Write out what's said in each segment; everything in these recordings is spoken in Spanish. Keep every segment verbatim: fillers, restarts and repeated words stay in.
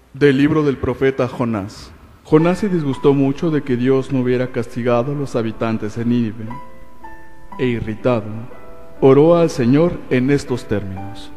Del libro del profeta Jonás. Jonás se disgustó mucho de que Dios no hubiera castigado a los habitantes de Nínive, e irritado, oró al Señor en estos términos: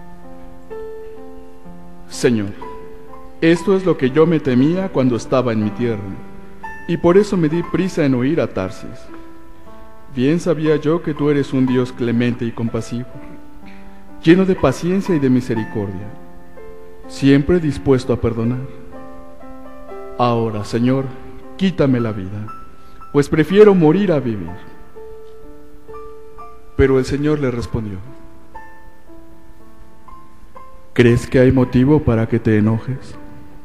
Señor, esto es lo que yo me temía cuando estaba en mi tierra, y por eso me di prisa en huir a Tarsis. Bien sabía yo que tú eres un Dios clemente y compasivo, lleno de paciencia y de misericordia, siempre dispuesto a perdonar. Ahora, Señor, quítame la vida, pues prefiero morir a vivir. Pero el Señor le respondió: ¿crees que hay motivo para que te enojes?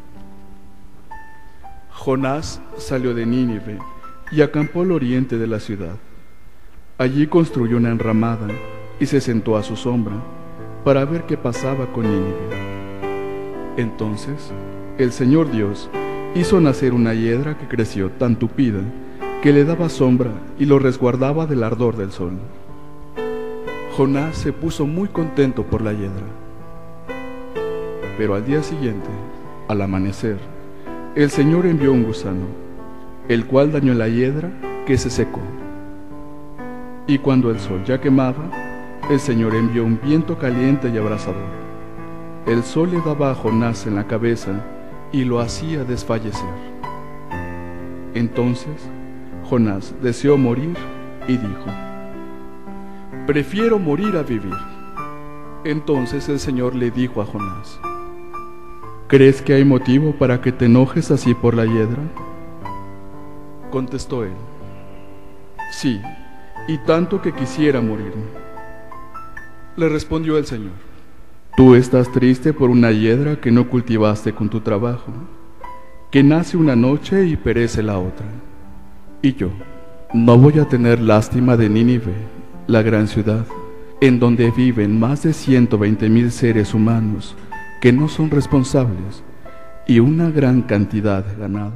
Jonás salió de Nínive y acampó al oriente de la ciudad. Allí construyó una enramada y se sentó a su sombra para ver qué pasaba con Nínive. Entonces el Señor Dios hizo nacer una hiedra que creció tan tupida que le daba sombra y lo resguardaba del ardor del sol. Jonás se puso muy contento por la hiedra. Pero al día siguiente, al amanecer, el Señor envió un gusano, el cual dañó la hiedra, que se secó. Y cuando el sol ya quemaba, el Señor envió un viento caliente y abrasador. El sol le daba a Jonás en la cabeza y lo hacía desfallecer. Entonces Jonás deseó morir y dijo: prefiero morir a vivir. Entonces el Señor le dijo a Jonás: ¿crees que hay motivo para que te enojes así por la hiedra? Contestó él: sí, y tanto que quisiera morirme. Le respondió el Señor: tú estás triste por una hiedra que no cultivaste con tu trabajo, que nace una noche y perece la otra. Y yo no voy a tener lástima de Nínive, la gran ciudad, en donde viven más de ciento veinte mil seres humanos que no son responsables, y una gran cantidad de ganado.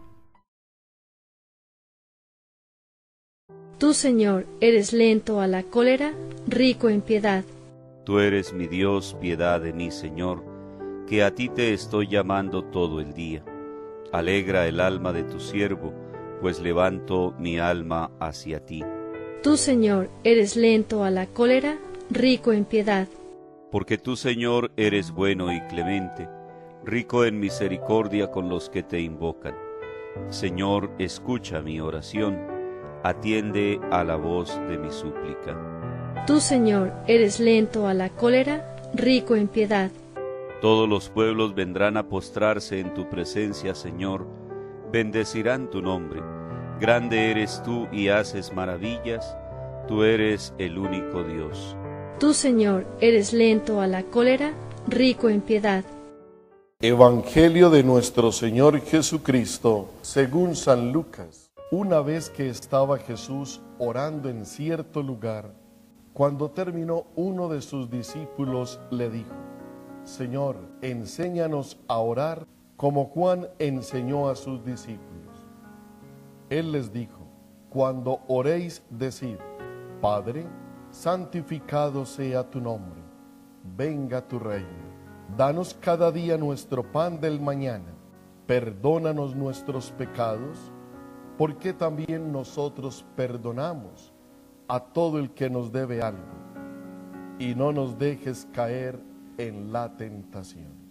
Tú, Señor, eres lento a la cólera, rico en piedad. Tú eres mi Dios, piedad de mí, Señor, que a ti te estoy llamando todo el día. Alegra el alma de tu siervo, pues levanto mi alma hacia ti. Tú, Señor, eres lento a la cólera, rico en piedad. Porque tú, Señor, eres bueno y clemente, rico en misericordia con los que te invocan. Señor, escucha mi oración, atiende a la voz de mi súplica. Tú, Señor, eres lento a la cólera, rico en piedad. Todos los pueblos vendrán a postrarse en tu presencia, Señor, bendecirán tu nombre. Grande eres tú y haces maravillas, tú eres el único Dios. Tú, Señor, eres lento a la cólera, rico en piedad. Evangelio de nuestro Señor Jesucristo, según San Lucas. Una vez que estaba Jesús orando en cierto lugar, cuando terminó, uno de sus discípulos le dijo: Señor, enséñanos a orar como Juan enseñó a sus discípulos. Él les dijo: cuando oréis, decid: Padre, santificado sea tu nombre, venga tu reino. Danos cada día nuestro pan del mañana. Perdónanos nuestros pecados, porque también nosotros perdonamos a todo el que nos debe algo. Y no nos dejes caer en la tentación.